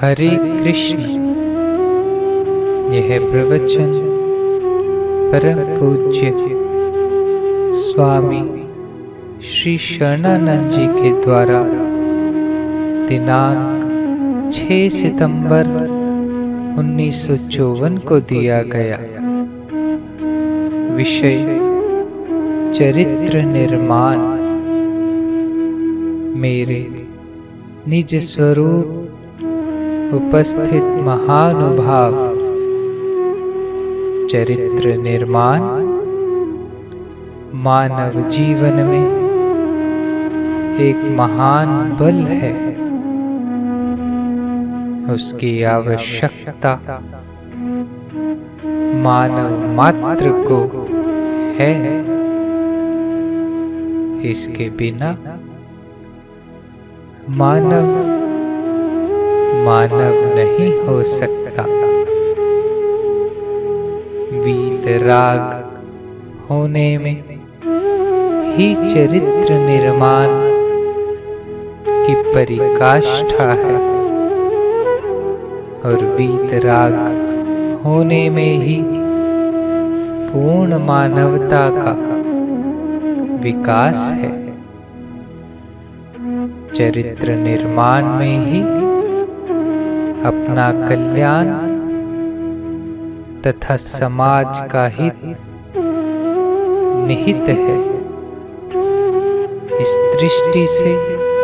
हरे कृष्ण। यह प्रवचन परम पूज्य स्वामी श्री शरणानंद जी के द्वारा दिनांक 6 सितंबर 1954 को दिया गया। विषय चरित्र निर्माण। मेरे निज स्वरूप उपस्थित महानुभाव, चरित्र निर्माण मानव जीवन में एक महान बल है। उसकी आवश्यकता मानव मात्र को है। इसके बिना मानव नहीं हो सकता। वीतराग होने में ही चरित्र निर्माण की परिकाष्ठा है, और वीतराग होने में ही पूर्ण मानवता का विकास है। चरित्र निर्माण में ही अपना कल्याण तथा समाज का हित निहित है। इस दृष्टि से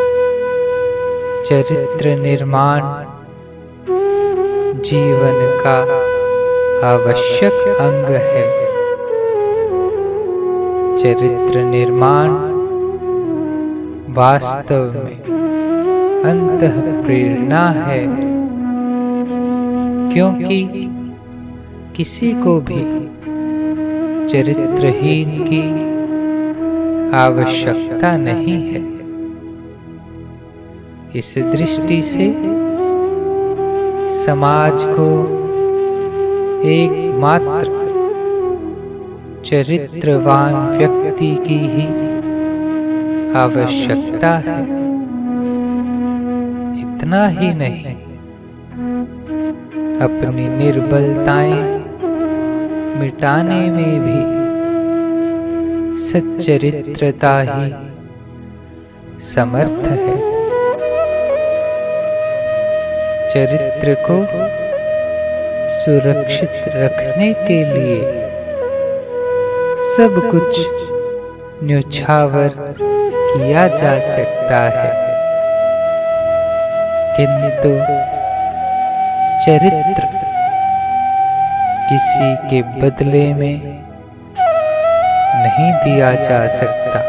चरित्र निर्माण जीवन का आवश्यक अंग है। चरित्र निर्माण वास्तव में अंतः प्रेरणा है, क्योंकि किसी को भी चरित्रहीन की आवश्यकता नहीं है। इस दृष्टि से समाज को एकमात्र चरित्रवान व्यक्ति की ही आवश्यकता है। इतना ही नहीं, अपनी निर्बलताएं मिटाने में भी सच्चरित्रता ही समर्थ है। चरित्र को सुरक्षित रखने के लिए सब कुछ न्योछावर किया जा सकता है, किंतु चरित्र किसी के बदले में नहीं दिया जा सकता।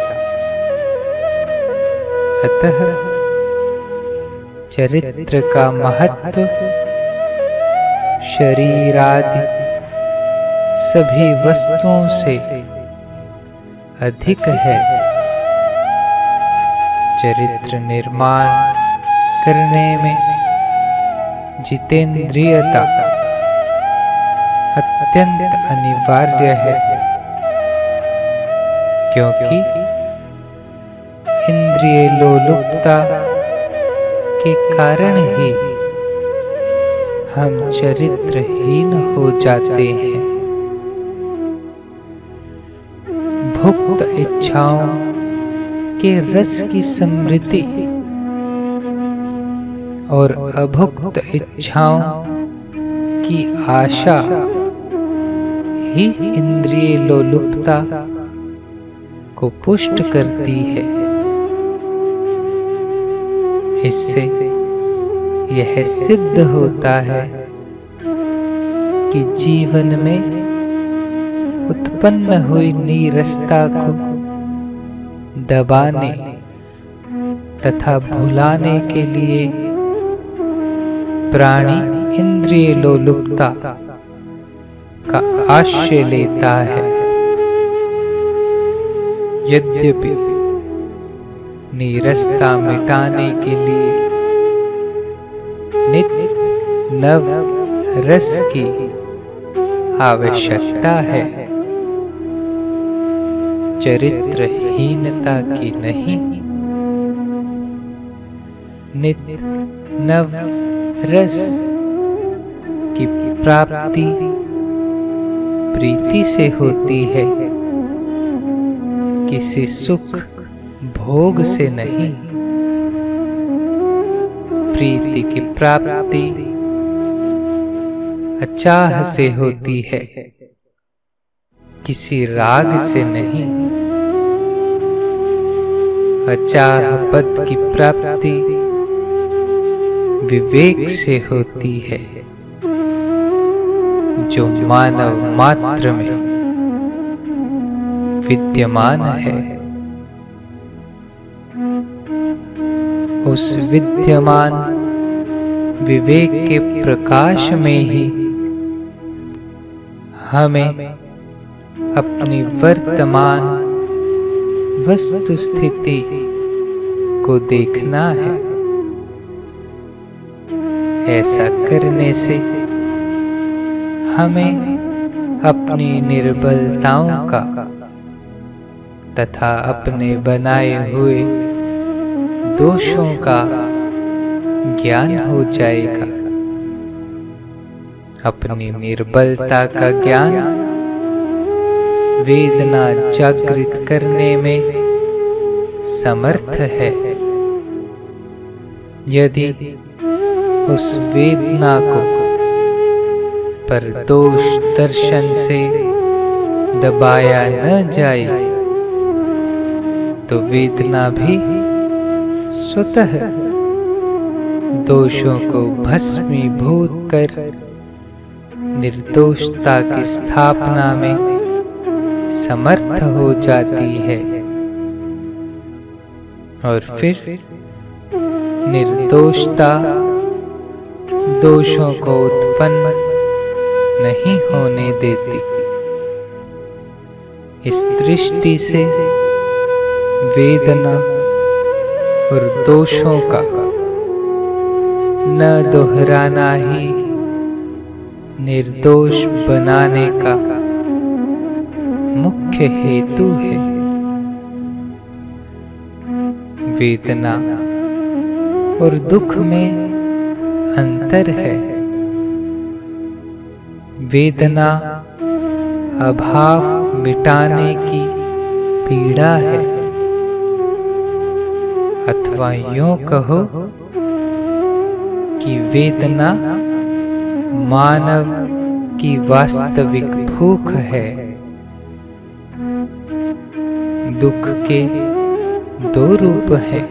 अतः चरित्र का महत्व शरीर आदि सभी वस्तुओं से अधिक है। चरित्र निर्माण करने में जितेंद्रियता अत्यंत अनिवार्य है, क्योंकि इंद्रिय लोलुपता के कारण ही हम चरित्रहीन हो जाते हैं। भुक्त इच्छाओं के रस की समृद्धि और अभुक्त इच्छाओं की आशा ही इंद्रिय लोलुपता को पुष्ट करती है। इससे यह सिद्ध होता है कि जीवन में उत्पन्न हुई नीरसता को दबाने तथा भुलाने के लिए प्राणी इंद्रिय लोलुपता का आश्रय लेता है। यद्यपि नीरसता मिटाने के लिए नित्य नव रस की आवश्यकता है, चरित्रहीनता की नहीं। नित्य नव रस की प्राप्ति प्रीति से होती है, किसी सुख भोग से नहीं। प्रीति की प्राप्ति अचाह से होती है, किसी राग से नहीं। अचाह पद की प्राप्ति विवेक से होती है, जो मानव मात्र में विद्यमान है। उस विद्यमान विवेक के प्रकाश में ही हमें अपनी वर्तमान वस्तु स्थिति को देखना है। ऐसा करने से हमें अपनी निर्बलताओं का तथा अपने बनाए हुए दोषों का ज्ञान हो जाएगा। अपनी निर्बलता का ज्ञान वेदना जागृत करने में समर्थ है। यदि उस वेदना को परदोष दर्शन से दबाया न जाए तो वेदना भी स्वतः दोषों को भस्मीभूत कर निर्दोषता की स्थापना में समर्थ हो जाती है और फिर निर्दोषता दोषों को उत्पन्न नहीं होने देती। इस दृष्टि से वेदना और दोषों का न दोहराना ही निर्दोष बनाने का मुख्य हेतु है। वेदना और दुख में अंतर है। वेदना अभाव मिटाने की पीड़ा है, अथवा यूं कहो कि वेदना मानव की वास्तविक भूख है। दुख के दो रूप हैं,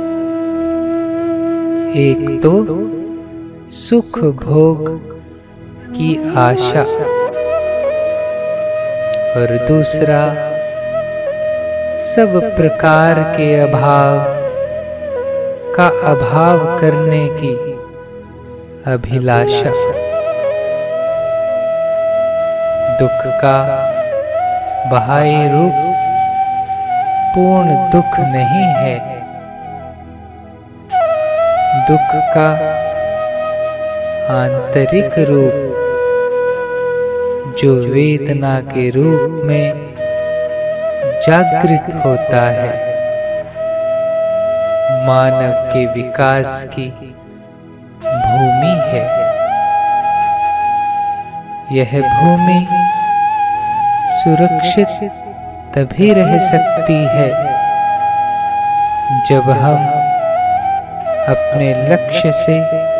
एक तो सुख भोग की आशा और दूसरा सब प्रकार के अभाव का अभाव करने की अभिलाषा। दुख का बाह्य रूप पूर्ण दुख नहीं है। दुख का आंतरिक रूप जो वेदना के रूप में जागृत होता है, मानव के विकास की भूमि है। यह भूमि सुरक्षित तभी रह सकती है जब हम अपने लक्ष्य से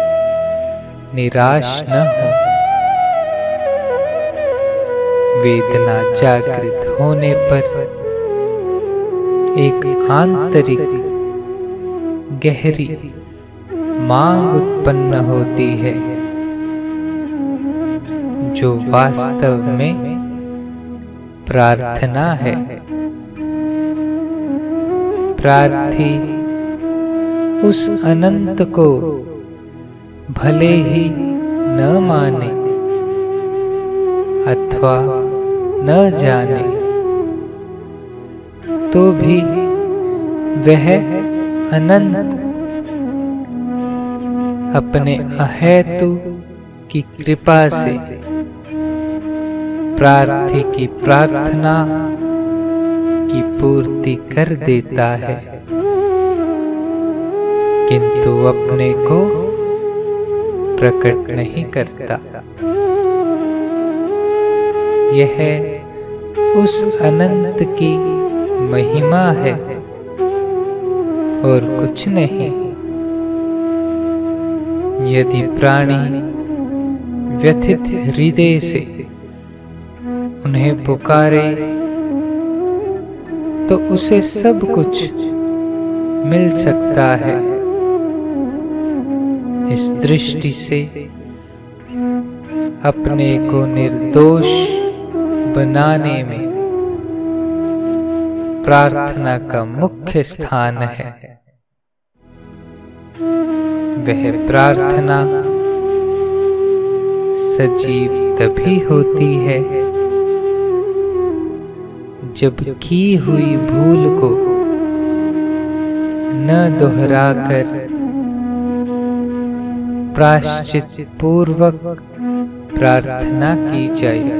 निराश न हो। वेदना जागृत होने पर एक आंतरिक गहरी मांग उत्पन्न होती है जो वास्तव में प्रार्थना है। प्रार्थी उस अनंत को भले ही न माने अथवा न जाने तो भी वह अनंत अपने अहेतु की कृपा से प्रार्थी की प्रार्थना की पूर्ति कर देता है, किंतु अपने को प्रकट नहीं करता। यह उस अनंत की महिमा है और कुछ नहीं। यदि प्राणी व्यथित हृदय से उन्हें पुकारे तो उसे सब कुछ मिल सकता है। इस दृष्टि से अपने को निर्दोष बनाने में प्रार्थना का मुख्य स्थान है। वह प्रार्थना सजीव तभी होती है जब की हुई भूल को न दोहराकर प्रायश्चित पूर्वक प्रार्थना की जाए।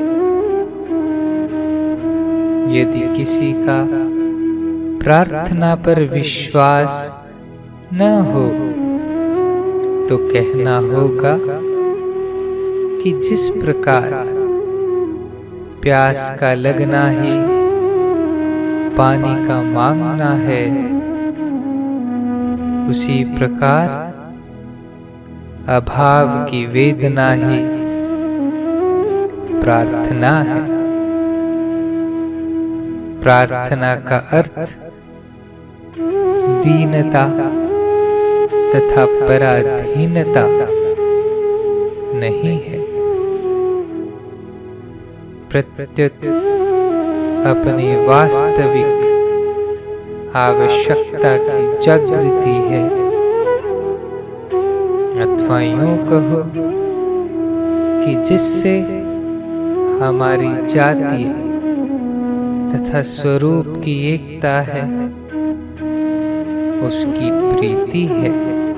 यदि किसी का प्रार्थना पर विश्वास न हो तो कहना होगा कि जिस प्रकार प्यास का लगना ही पानी का मांगना है, उसी प्रकार अभाव की वेदना ही प्रार्थना है। प्रार्थना का अर्थ दीनता तथा पराधीनता नहीं है। प्रत्युत अपनी वास्तविक आवश्यकता की जागृति है, अथवा यूं कहो कि जिससे हमारी जातीय तथा स्वरूप की एकता है, उसकी प्रीति है।